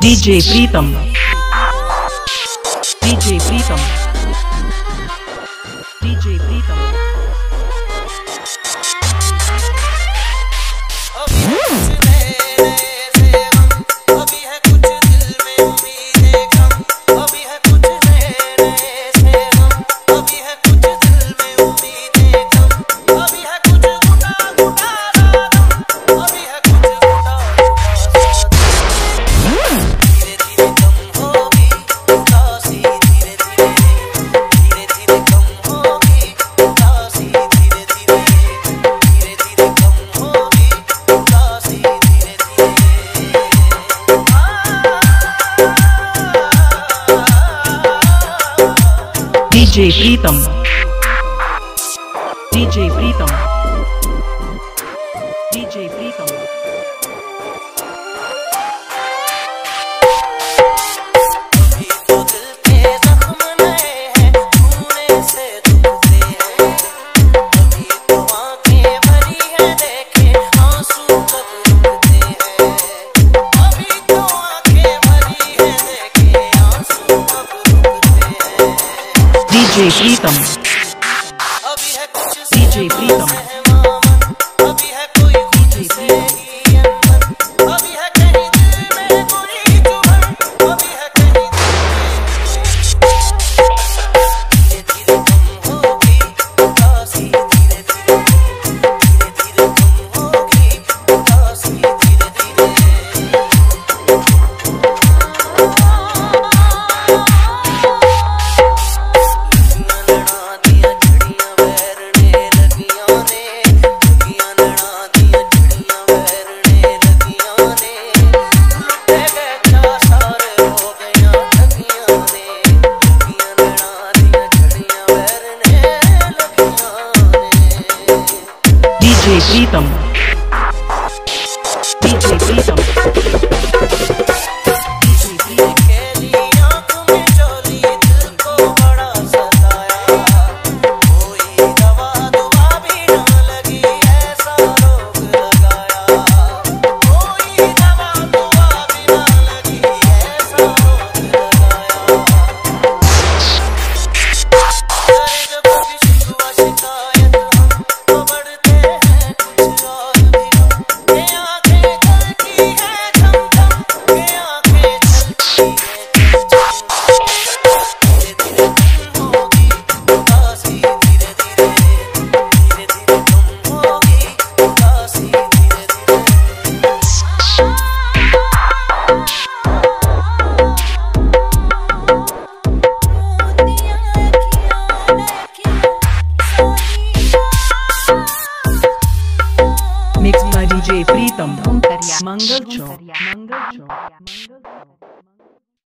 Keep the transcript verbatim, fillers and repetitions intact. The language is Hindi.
DJ Pritam DJ Pritam DJ Pritam DJ Pritam DJ Pritam DJ Pritam अभी तो दिल के जख्म नए हैं, छूने से दुखते हैं। अभी तो आंखें भरी हैं, देखे आंसू कब रुकते हैं। अभी तो आंखें भरी हैं, देखे आंसू कब रुकते हैं। डीजे प्रीतम अभी है कुछ डीजे प्रीतम अभी है कोई खुद से ही अनबन, अभी है कहीं दिल में कोई चुभन, अभी है कहीं धीरे धीरे कम होगी उदासी, धीरे धीरे धीरे धीरे कम होगी उदासी, धीरे धीरे DJ Pritam DJ Pritam mix by DJ Pritam Mangal Chowk Mangal Chowk.